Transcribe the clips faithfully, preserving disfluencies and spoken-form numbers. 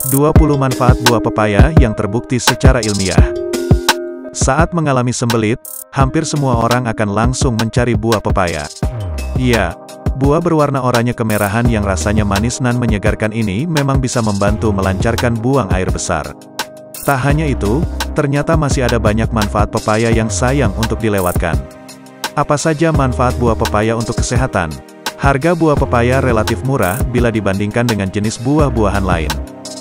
dua puluh manfaat buah pepaya yang terbukti secara ilmiah. Saat mengalami sembelit, hampir semua orang akan langsung mencari buah pepaya. Iya, buah berwarna oranye kemerahan yang rasanya manis dan menyegarkan ini memang bisa membantu melancarkan buang air besar. Tak hanya itu, ternyata masih ada banyak manfaat pepaya yang sayang untuk dilewatkan. Apa saja manfaat buah pepaya untuk kesehatan? Harga buah pepaya relatif murah bila dibandingkan dengan jenis buah-buahan lain.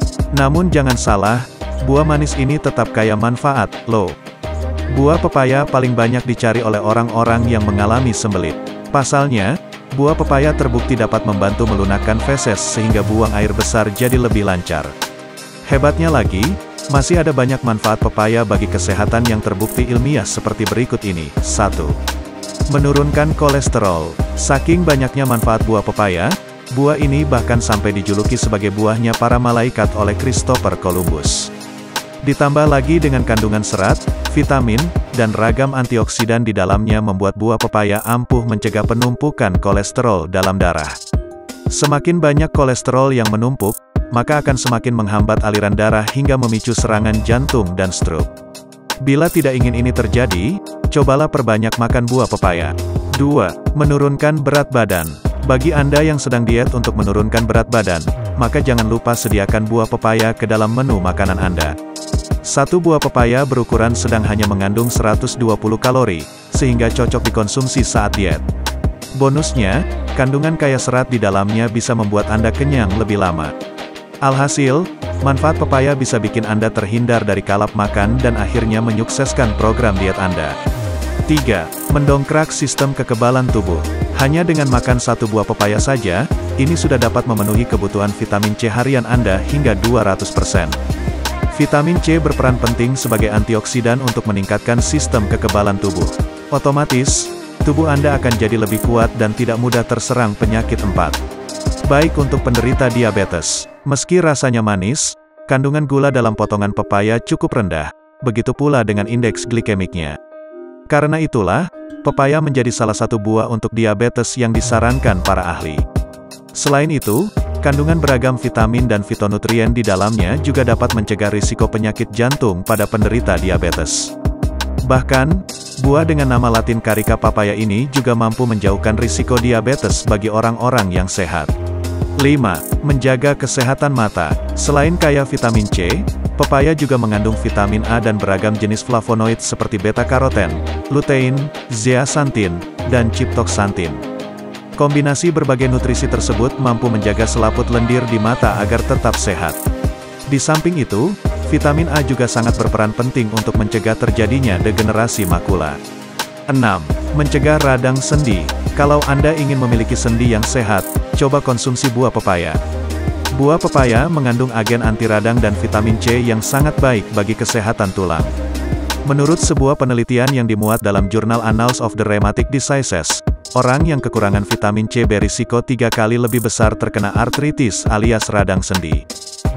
Namun jangan salah, buah manis ini tetap kaya manfaat, loh. Buah pepaya paling banyak dicari oleh orang-orang yang mengalami sembelit. Pasalnya, buah pepaya terbukti dapat membantu melunakkan feses sehingga buang air besar jadi lebih lancar. Hebatnya lagi, masih ada banyak manfaat pepaya bagi kesehatan yang terbukti ilmiah seperti berikut ini. satu. Menurunkan kolesterol. Saking banyaknya manfaat buah pepaya, buah ini bahkan sampai dijuluki sebagai buahnya para malaikat oleh Christopher Columbus. Ditambah lagi dengan kandungan serat, vitamin, dan ragam antioksidan di dalamnya membuat buah pepaya ampuh mencegah penumpukan kolesterol dalam darah. Semakin banyak kolesterol yang menumpuk, maka akan semakin menghambat aliran darah hingga memicu serangan jantung dan stroke. Bila tidak ingin ini terjadi, cobalah perbanyak makan buah pepaya. dua. Menurunkan berat badan. Bagi Anda yang sedang diet untuk menurunkan berat badan, maka jangan lupa sediakan buah pepaya ke dalam menu makanan Anda. Satu buah pepaya berukuran sedang hanya mengandung seratus dua puluh kalori, sehingga cocok dikonsumsi saat diet. Bonusnya, kandungan kaya serat di dalamnya bisa membuat Anda kenyang lebih lama. Alhasil, manfaat pepaya bisa bikin Anda terhindar dari kalap makan dan akhirnya menyukseskan program diet Anda. tiga. Mendongkrak sistem kekebalan tubuh. Hanya dengan makan satu buah pepaya saja, ini sudah dapat memenuhi kebutuhan vitamin C harian Anda hingga dua ratus persen. Vitamin C berperan penting sebagai antioksidan untuk meningkatkan sistem kekebalan tubuh. Otomatis, tubuh Anda akan jadi lebih kuat dan tidak mudah terserang penyakit empat. Baik untuk penderita diabetes. Meski rasanya manis, kandungan gula dalam potongan pepaya cukup rendah, begitu pula dengan indeks glikemiknya. Karena itulah, pepaya menjadi salah satu buah untuk diabetes yang disarankan para ahli. Selain itu, kandungan beragam vitamin dan fitonutrien di dalamnya juga dapat mencegah risiko penyakit jantung pada penderita diabetes. Bahkan, buah dengan nama latin Carica papaya ini juga mampu menjauhkan risiko diabetes bagi orang-orang yang sehat. lima. Menjaga kesehatan mata. Selain kaya vitamin C, pepaya juga mengandung vitamin A dan beragam jenis flavonoid seperti beta-karoten, lutein, zeaxanthin, dan chitoxanthin. Kombinasi berbagai nutrisi tersebut mampu menjaga selaput lendir di mata agar tetap sehat. Di samping itu, vitamin A juga sangat berperan penting untuk mencegah terjadinya degenerasi makula. enam. Mencegah radang sendi. Kalau Anda ingin memiliki sendi yang sehat, coba konsumsi buah pepaya. Buah pepaya mengandung agen anti radang dan vitamin C yang sangat baik bagi kesehatan tulang. Menurut sebuah penelitian yang dimuat dalam jurnal Annals of the Rheumatic Diseases, orang yang kekurangan vitamin C berisiko tiga kali lebih besar terkena artritis alias radang sendi.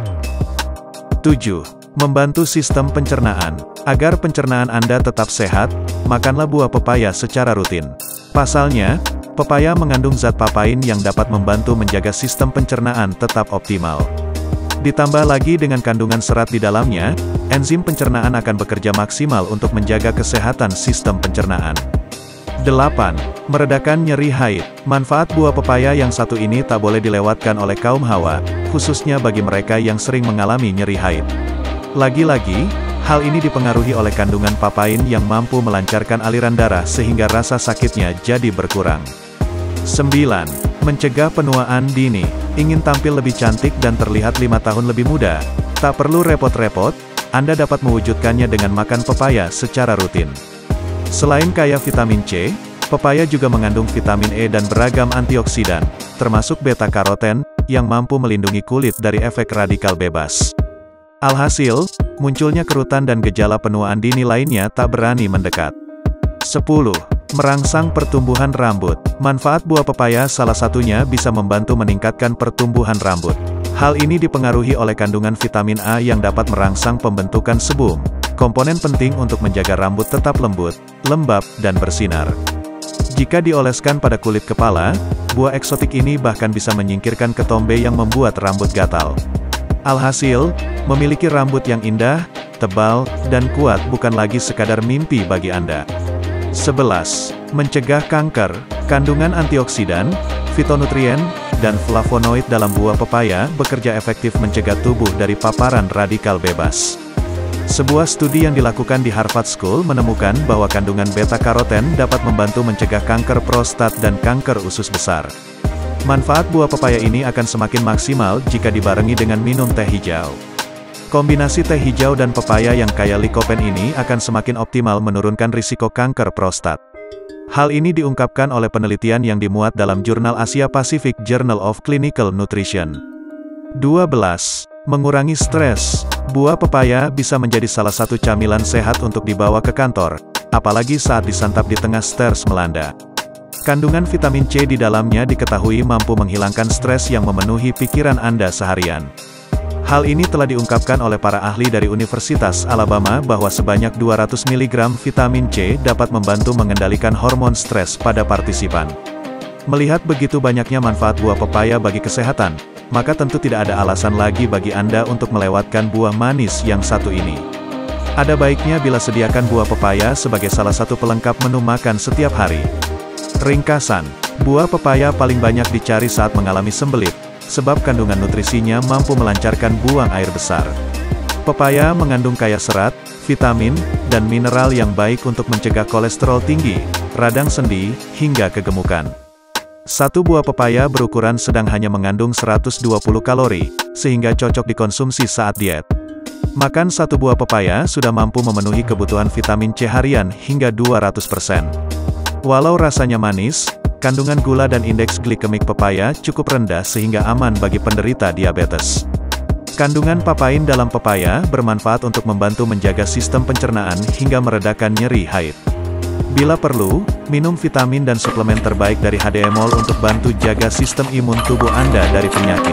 tujuh. Membantu sistem pencernaan. Agar pencernaan Anda tetap sehat, makanlah buah pepaya secara rutin. Pasalnya, pepaya mengandung zat papain yang dapat membantu menjaga sistem pencernaan tetap optimal. Ditambah lagi dengan kandungan serat di dalamnya, enzim pencernaan akan bekerja maksimal untuk menjaga kesehatan sistem pencernaan. delapan. Meredakan nyeri haid. Manfaat buah pepaya yang satu ini tak boleh dilewatkan oleh kaum hawa, khususnya bagi mereka yang sering mengalami nyeri haid. Lagi-lagi, hal ini dipengaruhi oleh kandungan papain yang mampu melancarkan aliran darah sehingga rasa sakitnya jadi berkurang. sembilan. Mencegah penuaan dini. Ingin tampil lebih cantik dan terlihat lima tahun lebih muda? Tak perlu repot-repot, Anda dapat mewujudkannya dengan makan pepaya secara rutin. Selain kaya vitamin C, pepaya juga mengandung vitamin E dan beragam antioksidan, termasuk beta-karoten, yang mampu melindungi kulit dari efek radikal bebas. Alhasil, munculnya kerutan dan gejala penuaan dini lainnya tak berani mendekat. sepuluh. Merangsang pertumbuhan rambut. Manfaat buah pepaya salah satunya bisa membantu meningkatkan pertumbuhan rambut. Hal ini dipengaruhi oleh kandungan vitamin A yang dapat merangsang pembentukan sebum, komponen penting untuk menjaga rambut tetap lembut, lembab, dan bersinar. Jika dioleskan pada kulit kepala, buah eksotik ini bahkan bisa menyingkirkan ketombe yang membuat rambut gatal. Alhasil, memiliki rambut yang indah, tebal, dan kuat bukan lagi sekadar mimpi bagi Anda. sebelas. Mencegah kanker. Kandungan antioksidan, fitonutrien, dan flavonoid dalam buah pepaya bekerja efektif mencegah tubuh dari paparan radikal bebas. Sebuah studi yang dilakukan di Harvard School menemukan bahwa kandungan beta-karoten dapat membantu mencegah kanker prostat dan kanker usus besar. Manfaat buah pepaya ini akan semakin maksimal jika dibarengi dengan minum teh hijau. Kombinasi teh hijau dan pepaya yang kaya likopen ini akan semakin optimal menurunkan risiko kanker prostat. Hal ini diungkapkan oleh penelitian yang dimuat dalam jurnal Asia Pacific Journal of Clinical Nutrition. dua belas. Mengurangi stres. Buah pepaya bisa menjadi salah satu camilan sehat untuk dibawa ke kantor, apalagi saat disantap di tengah stres melanda. Kandungan vitamin C di dalamnya diketahui mampu menghilangkan stres yang memenuhi pikiran Anda seharian. Hal ini telah diungkapkan oleh para ahli dari Universitas Alabama bahwa sebanyak dua ratus miligram vitamin C dapat membantu mengendalikan hormon stres pada partisipan. Melihat begitu banyaknya manfaat buah pepaya bagi kesehatan, maka tentu tidak ada alasan lagi bagi Anda untuk melewatkan buah manis yang satu ini. Ada baiknya bila sediakan buah pepaya sebagai salah satu pelengkap menu makan setiap hari. Ringkasan, buah pepaya paling banyak dicari saat mengalami sembelit, sebab kandungan nutrisinya mampu melancarkan buang air besar. Pepaya mengandung kaya serat, vitamin, dan mineral yang baik untuk mencegah kolesterol tinggi, radang sendi, hingga kegemukan. Satu buah pepaya berukuran sedang hanya mengandung seratus dua puluh kalori, sehingga cocok dikonsumsi saat diet. Makan satu buah pepaya sudah mampu memenuhi kebutuhan vitamin C harian hingga dua ratus persen. Walau rasanya manis, kandungan gula dan indeks glikemik pepaya cukup rendah sehingga aman bagi penderita diabetes. Kandungan papain dalam pepaya bermanfaat untuk membantu menjaga sistem pencernaan hingga meredakan nyeri haid. Bila perlu, minum vitamin dan suplemen terbaik dari H D M O L untuk bantu jaga sistem imun tubuh Anda dari penyakit.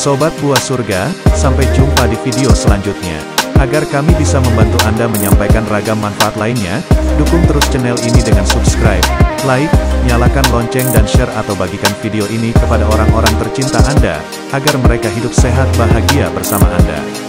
Sobat Buah Surga, sampai jumpa di video selanjutnya. Agar kami bisa membantu Anda menyampaikan ragam manfaat lainnya, dukung terus channel ini dengan subscribe, like, nyalakan lonceng dan share atau bagikan video ini kepada orang-orang tercinta Anda, agar mereka hidup sehat bahagia bersama Anda.